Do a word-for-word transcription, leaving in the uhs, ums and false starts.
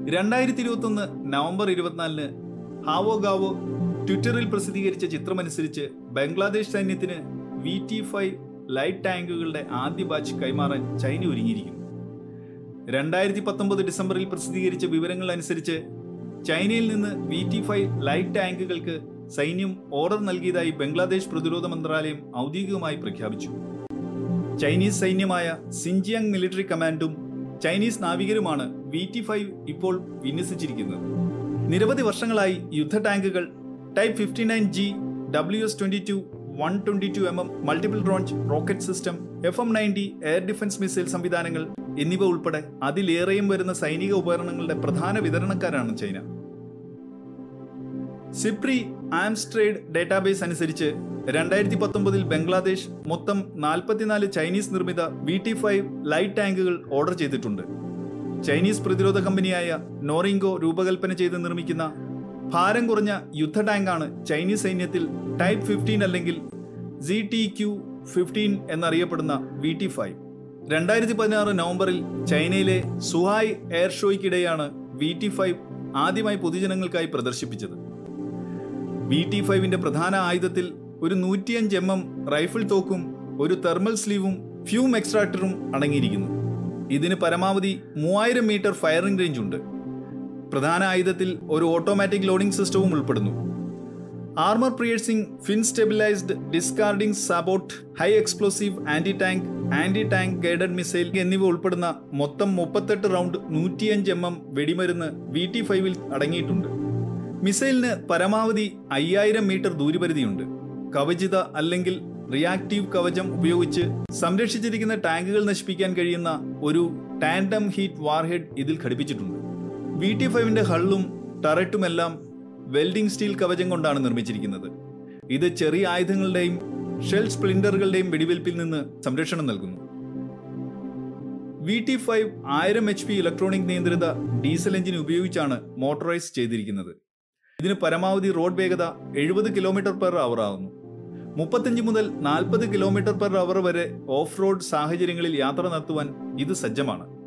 രണ്ടായിരത്തി ഇരുപത്തൊന്ന് നവംബർ ഇരുപത്തിനാലിന് ഹാവോ ഗാവോ ട്വിറ്ററിൽ പ്രസിദ്ധീകരിച്ച ചിത്രമനുസരിച്ച് ബംഗ്ലാദേശ് സൈന്യത്തിന് വി ടി ഫൈവ് ലൈറ്റ് ടാങ്കുകളുടെ ആദ്യ ബാച്ച് കൈമാറാൻ ചൈന ഒരുങ്ങിയിരിക്കുന്നു. രണ്ടായിരത്തി പത്തൊമ്പത് ഡിസംബറിൽ പ്രസിദ്ധീകരിച്ച വിവരങ്ങൾ അനുസരിച്ച് ചൈനയിൽ നിന്ന് വി ടി ഫൈവ് ലൈറ്റ് ടാങ്കുകൾക്ക് സൈന്യം ഓർഡർ നൽകിയതായി ബംഗ്ലാദേശ് പ്രതിരോധ മന്ത്രാലയം ഔദ്യോഗികമായി പ്രഖ്യാപിച്ചു. ചൈനീസ് സൈന്യമായ സിൻജിയാങ് മിലിറ്ററി കമാൻഡും ചൈനീസ് നാവികരുമാണ് വി ടി ഫൈവ് ഇപ്പോൾ വിന്യസിച്ചിരിക്കുന്നത്. നിരവധി വർഷങ്ങളായി യുദ്ധ ടാങ്കുകൾ type fifty nine G, W S twenty two, one twenty two M M multiple launch rocket system, F M ninety air defence missile സംവിധാനങ്ങൾ എന്നിവ ഉൾപ്പെടെ അതിലേറെയും വരുന്ന സൈനിക ഉപകരണങ്ങളുടെ പ്രധാന വിതരണക്കാരാണ് ചൈന. സിപ്രി ആംസ്ട്രേഡ് ഡേറ്റാബേസ് അനുസരിച്ച് രണ്ടായിരത്തി പത്തൊമ്പതിൽ ബംഗ്ലാദേശ് മൊത്തം നാൽപ്പത്തിനാല് ചൈനീസ് നിർമ്മിത വി ടി ഫൈവ് ലൈറ്റ് ടാങ്കുകൾ ഓർഡർ ചെയ്തിട്ടുണ്ട്. ചൈനീസ് പ്രതിരോധ കമ്പനിയായ നോറിംഗോ രൂപകൽപ്പന ചെയ്ത് നിർമ്മിക്കുന്ന ഭാരം കുറഞ്ഞ യുദ്ധ ടാങ്കാണ് ചൈനീസ് സൈന്യത്തിൽ ടൈപ്പ് ഫിഫ്റ്റീൻ അല്ലെങ്കിൽ സി ടി ക്യു ഫിഫ്റ്റീൻ എന്നറിയപ്പെടുന്ന വി ടി ഫൈവ്. രണ്ടായിരത്തി പതിനാറ് നവംബറിൽ ചൈനയിലെ സുഹായ് എയർ ഷോയ്ക്കിടെയാണ് വി ടി ഫൈവ് ആദ്യമായി പൊതുജനങ്ങൾക്കായി പ്രദർശിപ്പിച്ചത്. വി ടി ഫൈവിന്റെ പ്രധാന ആയുധത്തിൽ ഒരു നൂറ്റിയഞ്ച് എം എം റൈഫിൾ തോക്കും ഒരു തെർമൽ സ്ലീവും ഫ്യൂം എക്സ്ട്രാക്ടറും അടങ്ങിയിരിക്കുന്നു. ഇതിന് പരമാവധി മൂവായിരം മീറ്റർ ഫയറിംഗ് റേഞ്ച് ഉണ്ട്. പ്രധാന ആയുധത്തിൽ ഒരു ഓട്ടോമാറ്റിക് ലോഡിംഗ് സിസ്റ്റവും ഉൾപ്പെടുന്നു. Armour piercing, fin stabilised discarding support, high explosive anti tank, anti tank guided missile എന്നിവ ഉൾപ്പെടുന്ന മൊത്തം മുപ്പത്തെട്ട് റൗണ്ട് നൂറ്റിയഞ്ച് എം എം വെടിമരുന്ന് വി ടി ഫൈവിൽ അടങ്ങിയിട്ടുണ്ട്. മിസൈലിന് പരമാവധി അയ്യായിരം മീറ്റർ ദൂരപരിധിയുണ്ട്. കവചിത അല്ലെങ്കിൽ റിയാക്റ്റീവ് കവചം ഉപയോഗിച്ച് സംരക്ഷിച്ചിരിക്കുന്ന ടാങ്കുകൾ നശിപ്പിക്കാൻ കഴിയുന്ന ഒരു ടാൻഡം ഹീറ്റ് വാർഹെഡ് ഇതിൽ ഘടിപ്പിച്ചിട്ടുണ്ട്. വി ടി ഫൈവിന്റെ ഹള്ളും ടററ്റുമെല്ലാം വെൽഡിംഗ് സ്റ്റീൽ കവചം കൊണ്ടാണ് നിർമ്മിച്ചിരിക്കുന്നത്. ഇത് ചെറിയ ആയുധങ്ങളുടെയും ഷെൽ സ്പ്ലിൻഡറുകളുടെയും വെടിവെൽപ്പിൽ നിന്ന് സംരക്ഷണം നൽകുന്നു. വി ടി ഫൈവ് ആയിരം എച്ച് പി ഇലക്ട്രോണിക് നിയന്ത്രിത ഡീസൽ എഞ്ചിൻ ഉപയോഗിച്ചാണ് മോട്ടറൈസ് ചെയ്തിരിക്കുന്നത്. ഇതിന് പരമാവധി റോഡ് വേഗത എഴുപത് കിലോമീറ്റർ പെർ അവർ ആകുന്നു. മുപ്പത്തഞ്ച് മുതൽ നാൽപ്പത് കിലോമീറ്റർ പെർ അവർ വരെ ഓഫ് റോഡ് സാഹചര്യങ്ങളിൽ യാത്ര നടത്തുവാൻ ഇത് സജ്ജമാണ്.